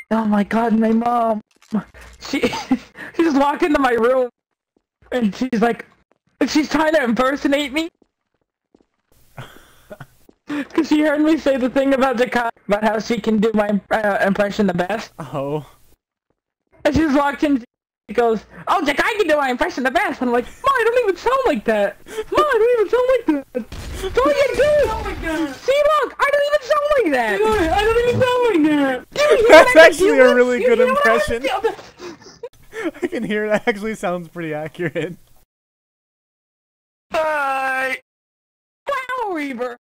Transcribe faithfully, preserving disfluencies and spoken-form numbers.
Oh my god, my mom. She she just walked into my room and she's like, she's trying to impersonate me. Cause she heard me say the thing about Jakai, about how she can do my uh, impression the best. Oh. And she just walked in, she goes, "Oh, Jakai can do my impression the best." And I'm like, "Mom, I don't even sound like that. Mom, I don't even sound like that. Don't you do it? Oh my god. See, look, I don't even sound like that. I don't even sound like that. Dude, That's actually a really good you impression. I can hear that actually sounds pretty accurate. Bye. Wow, Reaver.